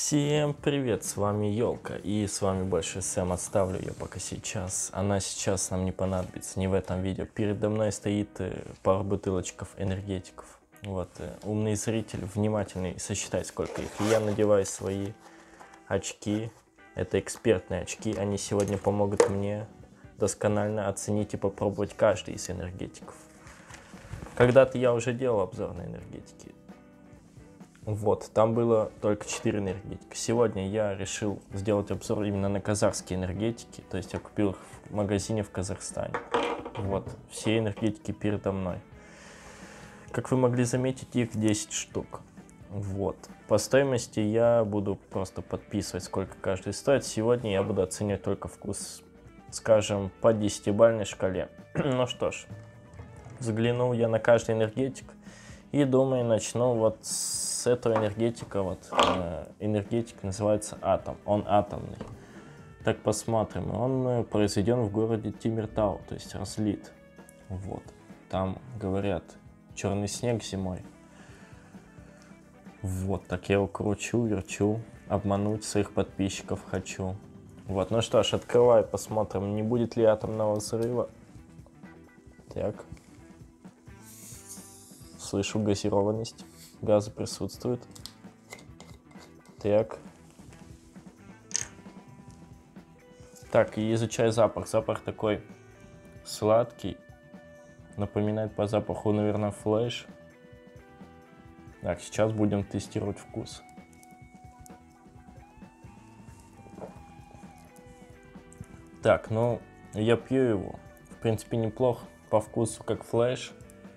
Всем привет, с вами Елка, и с вами больше Сэм. Отставлю ее пока сейчас. Она сейчас нам не понадобится, не в этом видео. Передо мной стоит пару бутылочков энергетиков. Вот, умный зритель, внимательный, сосчитай, сколько их. И я надеваю свои очки. Это экспертные очки, они сегодня помогут мне досконально оценить и попробовать каждый из энергетиков. Когда-то я уже делал обзор на энергетики. Вот, там было только 4 энергетика. Сегодня я решил сделать обзор именно на казахские энергетики. То есть я купил их в магазине в Казахстане. Вот, все энергетики передо мной. Как вы могли заметить, их 10 штук. Вот, по стоимости я буду просто подписывать, сколько каждый стоит. Сегодня я буду оценивать только вкус, скажем, по 10-бальной шкале. Ну что ж, заглянул я на каждый энергетик. И думаю, начну вот с этого энергетика. Вот энергетик называется Атом. Он атомный. Так, посмотрим. Он произведен в городе Темиртау, то есть разлит. Вот. Там, говорят, черный снег зимой. Вот, так я его кручу, верчу. Обмануть своих подписчиков хочу. Вот, ну что ж, открываю, посмотрим, не будет ли атомного взрыва. Так. Слышу газированность. Газы присутствуют. Так. Так, и изучаю запах. Запах такой сладкий. Напоминает по запаху, наверное, флэш. Так, сейчас будем тестировать вкус. Так, ну, я пью его. В принципе, неплохо. По вкусу, как флэш.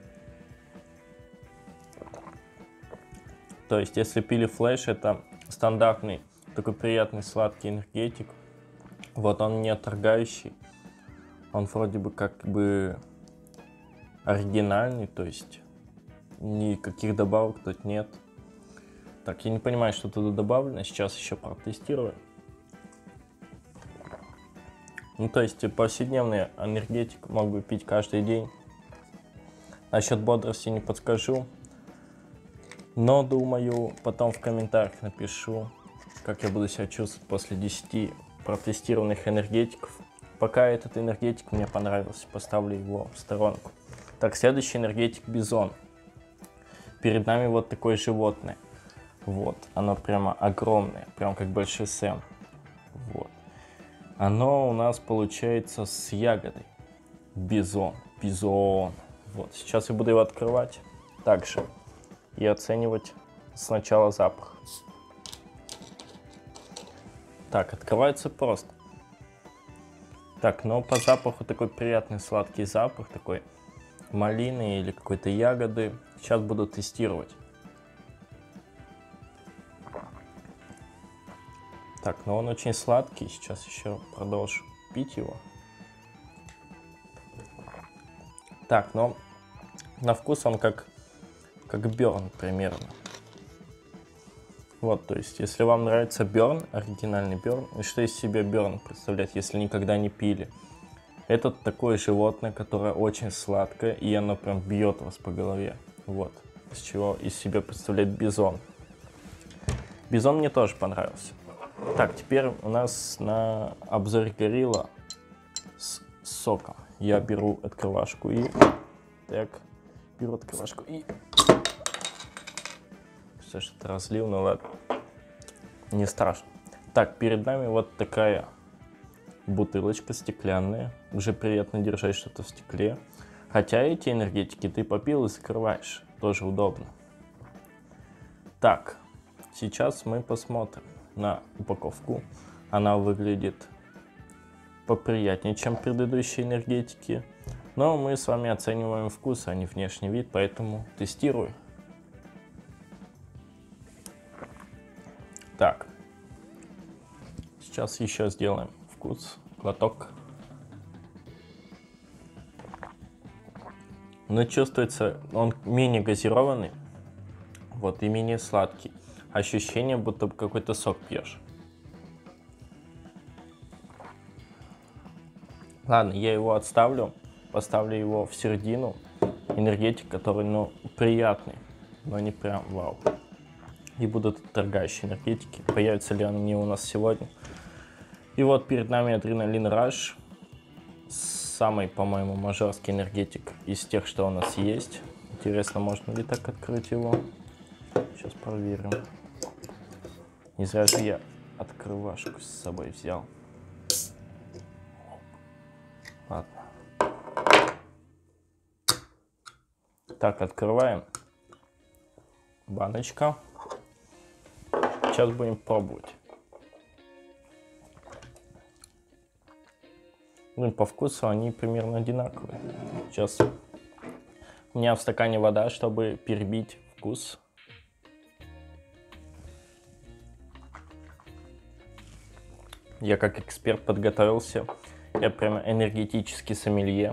То есть, если пили флэш, это стандартный, такой приятный сладкий энергетик. Вот он не отторгающий. Он вроде бы как бы оригинальный, то есть никаких добавок тут нет. Так, я не понимаю, что туда добавлено. Сейчас еще протестирую. Ну, то есть, повседневный энергетик мог бы пить каждый день. Насчет бодрости не подскажу. Но, думаю, потом в комментариях напишу, как я буду себя чувствовать после 10 протестированных энергетиков. Пока этот энергетик мне понравился, поставлю его в сторонку. Так, следующий энергетик Бизон. Перед нами вот такое животное. Вот, оно прямо огромное, прям как большой Сэм. Вот. Оно у нас получается с ягодой. Бизон. Вот, сейчас я буду его открывать. Также. И оценивать сначала запах. Так, открывается просто. Так, но по запаху такой приятный сладкий запах, такой малины или какой-то ягоды. Сейчас буду тестировать. Так, но он очень сладкий, сейчас еще продолжу пить его. Так, но на вкус он как Burn примерно. Вот, то есть, если вам нравится Burn, оригинальный Burn, и что из себя Burn представляет, если никогда не пили? Это такое животное, которое очень сладкое, и оно прям бьет вас по голове. Вот, из чего из себя представляет Бизон. Бизон мне тоже понравился. Так, теперь у нас на обзоре Горилла с соком. Я беру открывашку и... Так, беру открывашку и... Все что-то разлил, ну ладно, не страшно. Так, перед нами вот такая бутылочка стеклянная. Уже приятно держать что-то в стекле. Хотя эти энергетики ты попил и закрываешь. Тоже удобно. Так, сейчас мы посмотрим на упаковку. Она выглядит поприятнее, чем предыдущие энергетики. Но мы с вами оцениваем вкус, а не внешний вид, поэтому тестирую. Так, сейчас еще сделаем вкус, глоток. Но чувствуется, он менее газированный, вот, и менее сладкий. Ощущение, будто какой-то сок пьешь. Ладно, я его отставлю, поставлю его в середину. Энергетик, который, ну, приятный, но не прям вау. и будут отторгающие энергетики. Появятся ли они у нас сегодня? И вот перед нами Адреналин Rush. Самый, по-моему, мажорский энергетик из тех, что у нас есть. Интересно, можно ли так открыть его? Сейчас проверим. Не зря же я открывашку с собой взял. Ладно. Так, открываем. Баночка. Сейчас будем пробовать. Ну, по вкусу они примерно одинаковые. Сейчас у меня в стакане вода, чтобы перебить вкус. Я как эксперт подготовился. Я прямо энергетический сомелье.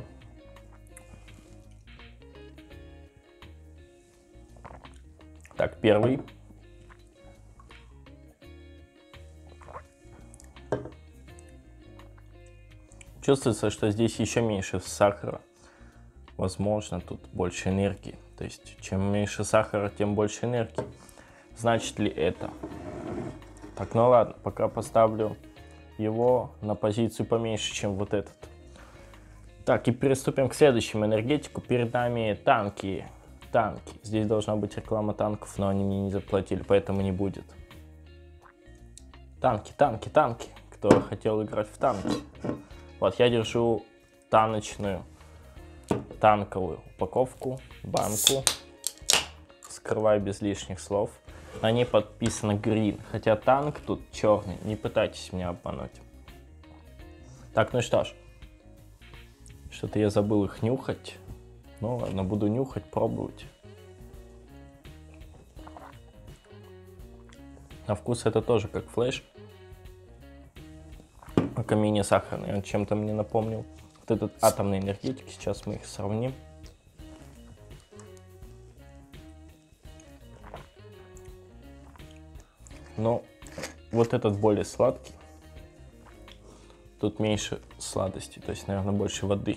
Так, первый. Чувствуется, что здесь еще меньше сахара. Возможно, тут больше энергии. То есть, чем меньше сахара, тем больше энергии. Значит ли это? Так, ну ладно, пока поставлю его на позицию поменьше, чем вот этот. Так, и приступим к следующему энергетику. Перед нами танки. Танки. Здесь должна быть реклама танков, но они мне не заплатили, поэтому не будет. Танки, танки, танки. Кто хотел играть в танки? Вот, я держу таночную, танковую упаковку, банку. Скрываю без лишних слов. На ней подписано Green, хотя танк тут черный. Не пытайтесь меня обмануть. Так, ну что ж. Что-то я забыл их нюхать. Ну ладно, буду нюхать, пробовать. На вкус это тоже как флеш. Только менее сахарный. Он чем-то мне напомнил вот этот атомный энергетик. Сейчас мы их сравним. Но вот этот более сладкий. Тут меньше сладости, то есть, наверное, больше воды.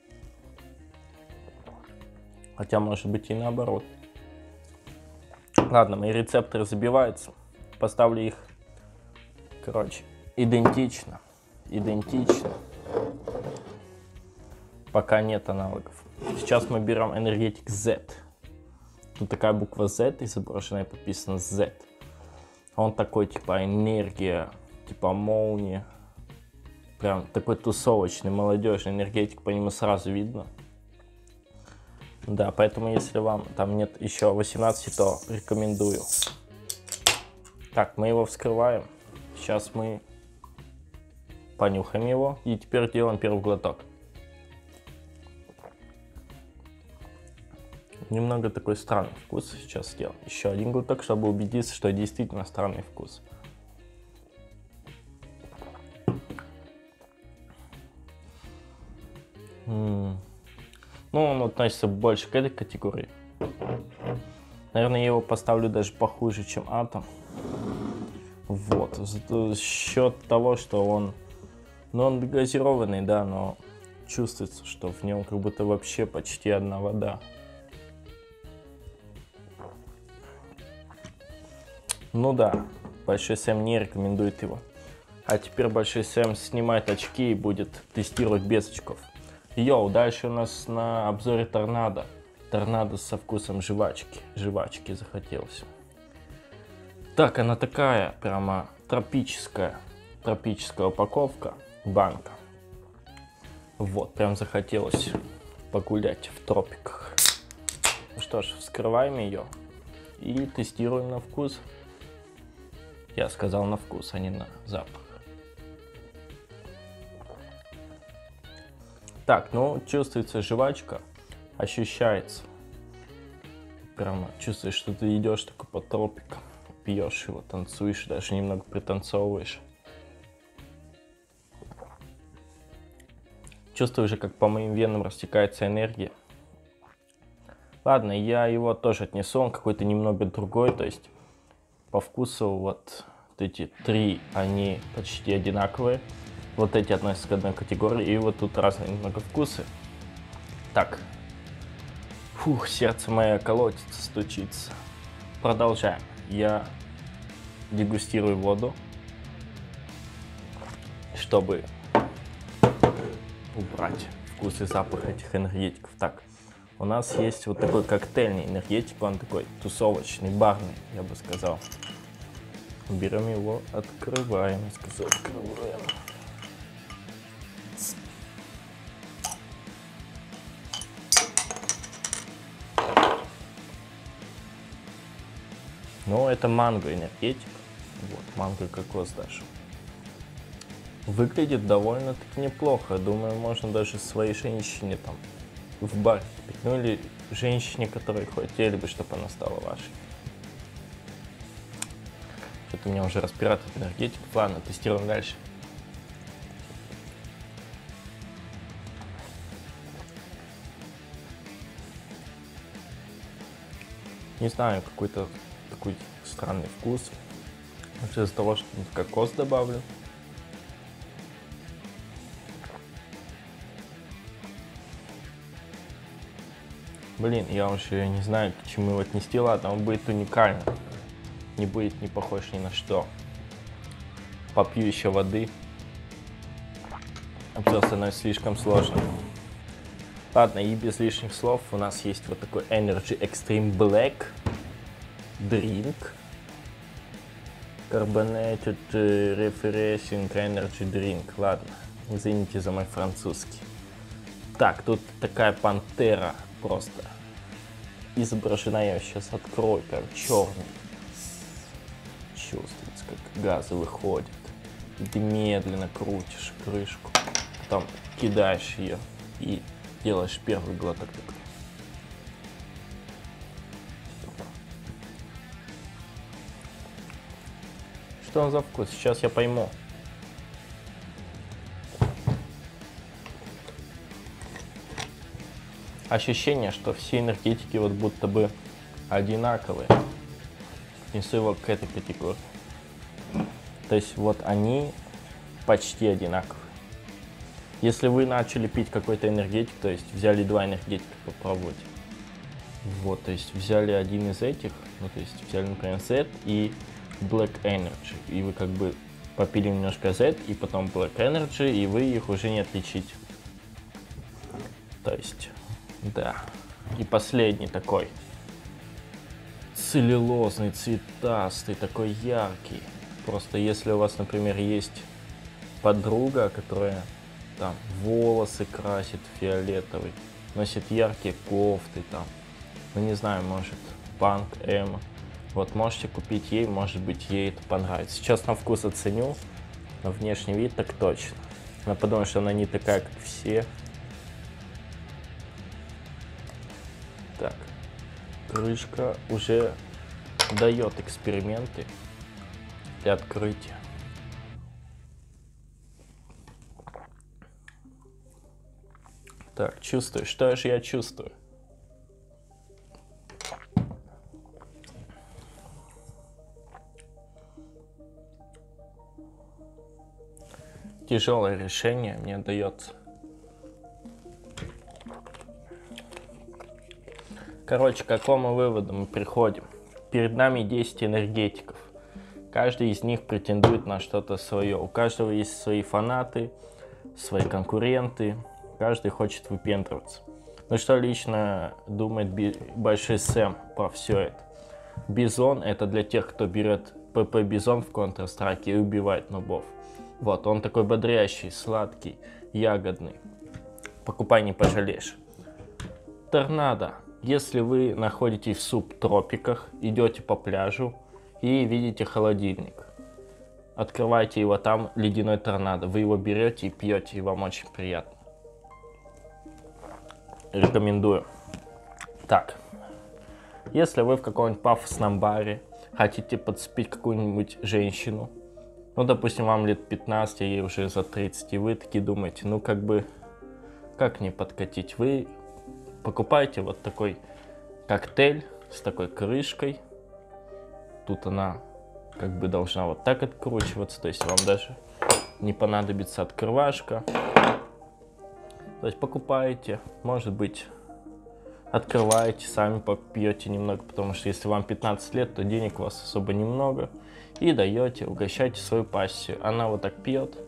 Хотя, может быть, и наоборот. Ладно, мои рецепторы забиваются. Поставлю их, короче, идентично. Идентично. Пока нет аналогов. Сейчас мы берем энергетик Z. Тут такая буква Z изображена и подписано Z. Он такой, типа, энергия, типа молния. Прям такой тусовочный, молодежный энергетик, по нему сразу видно. Да, поэтому если вам там нет еще 18, то рекомендую. Так, мы его вскрываем. Сейчас мы понюхаем его. И теперь делаем первый глоток. Немного такой странный вкус сейчас сделал. Еще один глоток, чтобы убедиться, что действительно странный вкус. Ну, он относится больше к этой категории. Наверное, я его поставлю даже похуже, чем Атом. Вот. За счет того, что он... Ну, он газированный, да, но чувствуется, что в нем как будто вообще почти одна вода. Ну да, Большой Сэм не рекомендует его. А теперь Большой Сэм снимает очки и будет тестировать без очков. Йоу, дальше у нас на обзоре торнадо. Торнадо со вкусом жвачки. Жвачки захотелось. Так, она такая, прямо тропическая. Тропическая упаковка. Банка. Вот, прям захотелось погулять в тропиках. Ну что ж, вскрываем ее и тестируем на вкус. Я сказал на вкус, а не на запах. Так, ну, чувствуется жвачка, ощущается. Прямо чувствуешь, что ты идешь такой по тропикам, пьешь его, танцуешь, даже немного пританцовываешь. Чувствую уже, как по моим венам растекается энергия. Ладно, я его тоже отнесу, он какой-то немного другой, то есть по вкусу вот эти три, они почти одинаковые. Вот эти относятся к одной категории, и вот тут разные немного вкусы. Так. Фух, сердце мое колотится, стучится. Продолжаем. я дегустирую воду, чтобы убрать вкус и запах этих энергетиков. Так, у нас есть вот такой коктейльный энергетик, он такой тусовочный, барный, я бы сказал. Берем его, открываем, открываем. Ну, это манго энергетик. Вот, манго кокос даже. Выглядит довольно-таки неплохо. Думаю, можно даже своей женщине там в бар купить. Ну или женщине, которой хотели бы, чтобы она стала вашей. Что-то меня уже распирает от энергетик. Ладно, тестируем дальше. Не знаю, какой-то такой странный вкус. Может, из-за того, что кокос добавлю. Блин, я уже не знаю, к чему его отнести. Ладно, он будет уникальным. Не будет не похож ни на что. Попью еще воды. Обзор становится слишком сложным. Ладно, и без лишних слов у нас есть вот такой Energy Extreme Black Drink. Carbonated Refreshing Energy Drink. Ладно, извините за мой французский. Так, тут такая пантера просто изображена. Я сейчас открою, прям черный. Чувствуется, как газы выходят. И ты медленно крутишь крышку, потом кидаешь ее и делаешь первый глоток. Что он за вкус? Сейчас я пойму. Ощущение, что все энергетики вот будто бы одинаковые. Отнесу его к этой категории. То есть вот они почти одинаковые. Если вы начали пить какой-то энергетик, то есть взяли два энергетика, попробуйте. Вот, то есть взяли один из этих, ну то есть взяли, например, Z и Black Energy. И вы как бы попили немножко Z и потом Black Energy, и вы их уже не отличите. То есть, да. И последний такой целлюлозный, цветастый, такой яркий. Просто если у вас, например, есть подруга, которая там волосы красит фиолетовый, носит яркие кофты, там, ну не знаю, может, панк, эмо. Вот можете купить ей, может быть, ей это понравится. Сейчас на вкус оценю, на внешний вид так точно. Но потому что она не такая, как все. Так, крышка уже дает эксперименты для открытия. Так, чувствую. Что же я чувствую? Тяжелое решение мне дается. Короче, к какому выводу мы приходим? Перед нами 10 энергетиков. Каждый из них претендует на что-то свое. У каждого есть свои фанаты, свои конкуренты. Каждый хочет выпендриваться. Ну что лично думает Большой Сэм про все это? Бизон — это для тех, кто берет ПП Бизон в Counter-Strike и убивает нубов. Вот, он такой бодрящий, сладкий, ягодный. Покупай, не пожалеешь. Торнадо. Если вы находитесь в субтропиках, идете по пляжу и видите холодильник. Открывайте его, там ледяной торнадо. Вы его берете и пьете, и вам очень приятно. Рекомендую. Так, если вы в каком-нибудь пафосном баре хотите подцепить какую-нибудь женщину, ну, допустим, вам лет 15, а ей уже за 30, и вы такие думаете, ну, как бы, как не подкатить? Вы покупаете вот такой коктейль с такой крышкой. Тут она как бы должна вот так откручиваться, то есть вам даже не понадобится открывашка. То есть покупаете, может быть, открываете, сами пьете немного, потому что если вам 15 лет, то денег у вас особо немного. И даете, угощаете свою пассию. Она вот так пьет.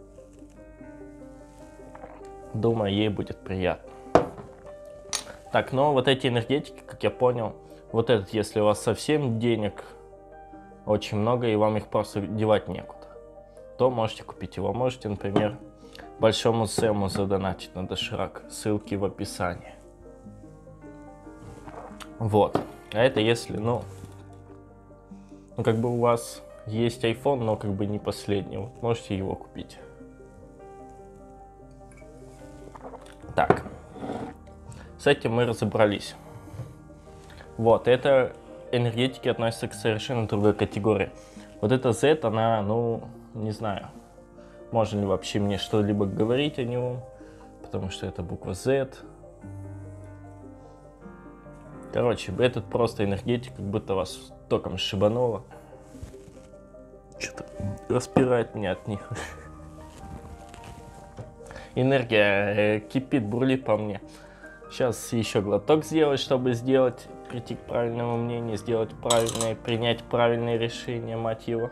Думаю, ей будет приятно. Так, но вот эти энергетики, как я понял, вот этот, если у вас совсем денег очень много и вам их просто девать некуда, то можете купить его. Можете, например, Большому Сэму задонатить на доширак. Ссылки в описании. Вот. А это если, ну как бы у вас есть iPhone, но как бы не последний. Вот можете его купить. Так. С этим мы разобрались. Вот. Это энергетики относятся к совершенно другой категории. Вот эта Z, она, ну, не знаю, можно ли вообще мне что-либо говорить о нем, потому что это буква Z. Короче, этот просто энергетик, как будто вас током шибануло. Что-то распирает меня от них. Энергия кипит, бурлит по мне. Сейчас еще глоток сделать, чтобы прийти к правильному мнению, сделать правильное, принять правильное решение, мать его.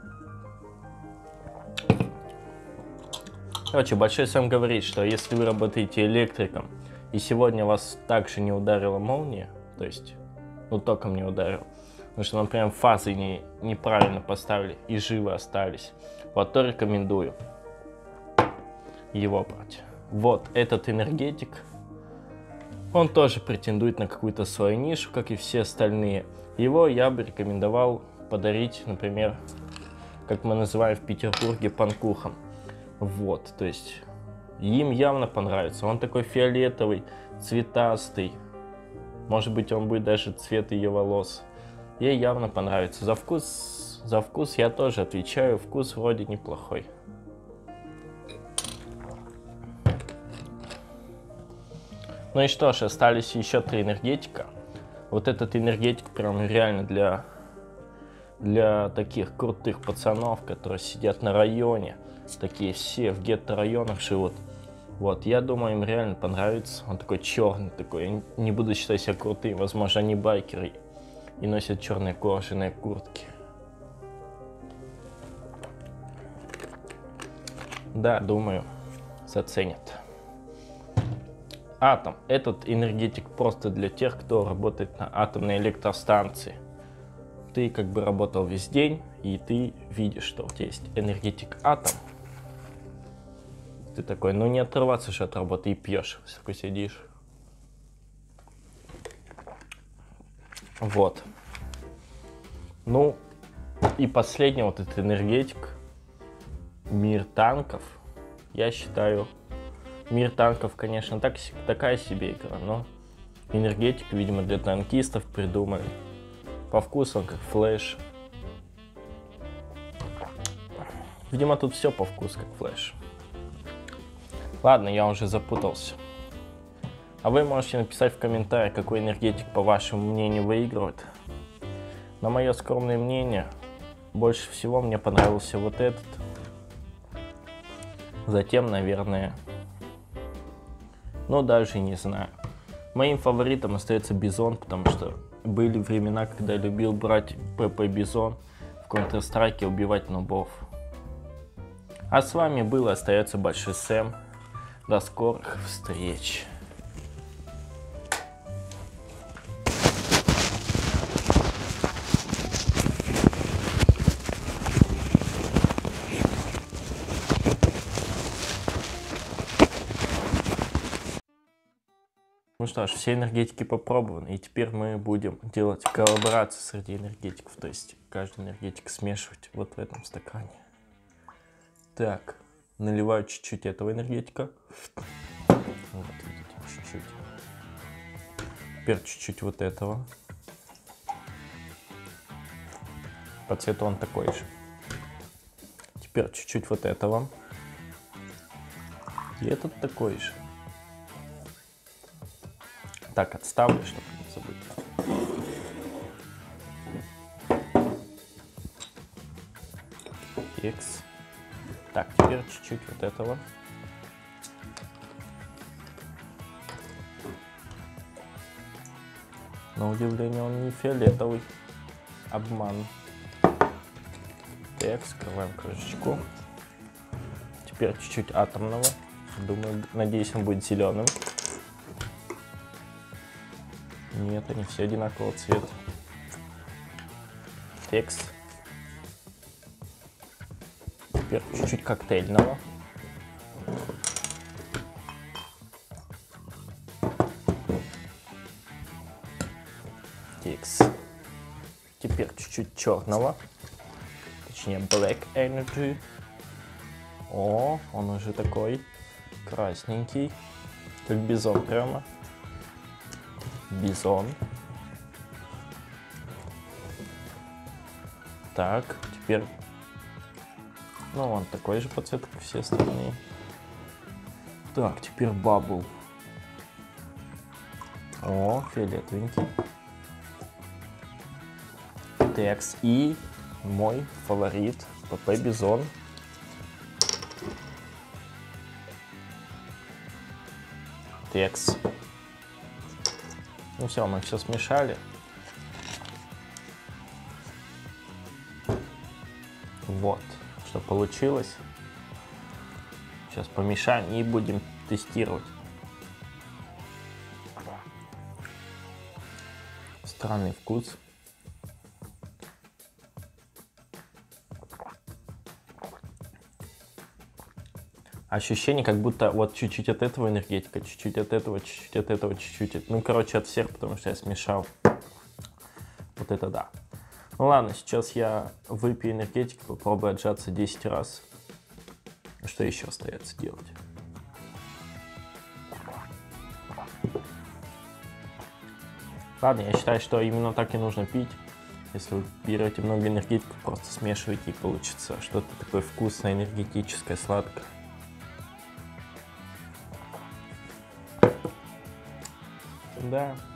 Короче, Большой Сэм говорит, что если вы работаете электриком, и сегодня вас также не ударила молния, то есть, ну, током не ударил, потому что, например, фазы неправильно поставили и живы остались, вот, то рекомендую его брать. Вот, этот энергетик, он тоже претендует на какую-то свою нишу, как и все остальные. Его я бы рекомендовал подарить, например, как мы называем в Петербурге, панкухам. Вот, то есть им явно понравится. Он такой фиолетовый, цветастый. Может быть, он будет даже цвет ее волос. Ей явно понравится. За вкус я тоже отвечаю. Вкус вроде неплохой. Ну и что ж, остались еще 3 энергетика. Вот этот энергетик прям реально для таких крутых пацанов, которые сидят на районе. Такие все в гетто-районах живут. Вот, я думаю, им реально понравится. Он такой черный, такой. Я не буду считать себя крутым. Возможно, они байкеры и носят черные кожаные куртки. Да, думаю, заценят. Атом. Этот энергетик просто для тех, кто работает на атомной электростанции. Ты как бы работал весь день, и ты видишь, что у тебя есть энергетик атом. Ты такой, ну не отрываться же от работы и пьешь, такой сидишь. Вот. Ну, и последний вот этот энергетик. Мир танков. Я считаю, Мир танков, конечно, такая себе игра, но энергетик, видимо, для танкистов придумали. По вкусу он как флэш. Видимо, тут все по вкусу как флэш. Ладно, я уже запутался. А вы можете написать в комментариях, какой энергетик, по вашему мнению, выигрывает. На мое скромное мнение, больше всего мне понравился вот этот. Затем, наверное, ну даже не знаю. Моим фаворитом остается Бизон, потому что были времена, когда я любил брать ПП Бизон в Counter-Strike, убивать нубов. А с вами был и остается Большой Сэм. До скорых встреч. Ну что ж, все энергетики попробованы, и теперь мы будем делать коллаборацию среди энергетиков, то есть каждый энергетик смешивать вот в этом стакане. Так, наливаю чуть-чуть этого энергетика. Вот, видите, чуть-чуть. Теперь чуть-чуть вот этого. По цвету он такой же. Теперь чуть-чуть вот этого. И этот такой же. Так, отставлю, чтобы не забыть. X. Так, теперь чуть-чуть вот этого. . На удивление он не фиолетовый. Обман. Так, скрываем крышечку. Теперь чуть-чуть атомного. Думаю, надеюсь, он будет зеленым. Нет, они все одинакового цвета. Текст. Теперь чуть-чуть коктейльного. Текст. Теперь чуть-чуть черного. Точнее, Black Energy. О, он уже такой красненький. Как бизон прямо. Бизон. Так, теперь... Ну, он такой же по цвету, как все остальные. Так, теперь Bubble. О, фиолетовенький. Текст. И мой фаворит ПП Бизон. Текст. Ну все, мы все смешали. Вот, что получилось. Сейчас помешаем и будем тестировать. Странный вкус. Ощущение, как будто вот чуть-чуть от этого энергетика, чуть-чуть от этого, чуть-чуть от этого, чуть-чуть. Ну, короче, от всех, потому что я смешал. Вот это да. Ну ладно, сейчас я выпью энергетик, попробую отжаться 10 раз. Что еще остается делать? Ладно, я считаю, что именно так и нужно пить. Если вы берете много энергетиков, просто смешиваете, и получится что-то такое вкусное, энергетическое, сладкое. Да.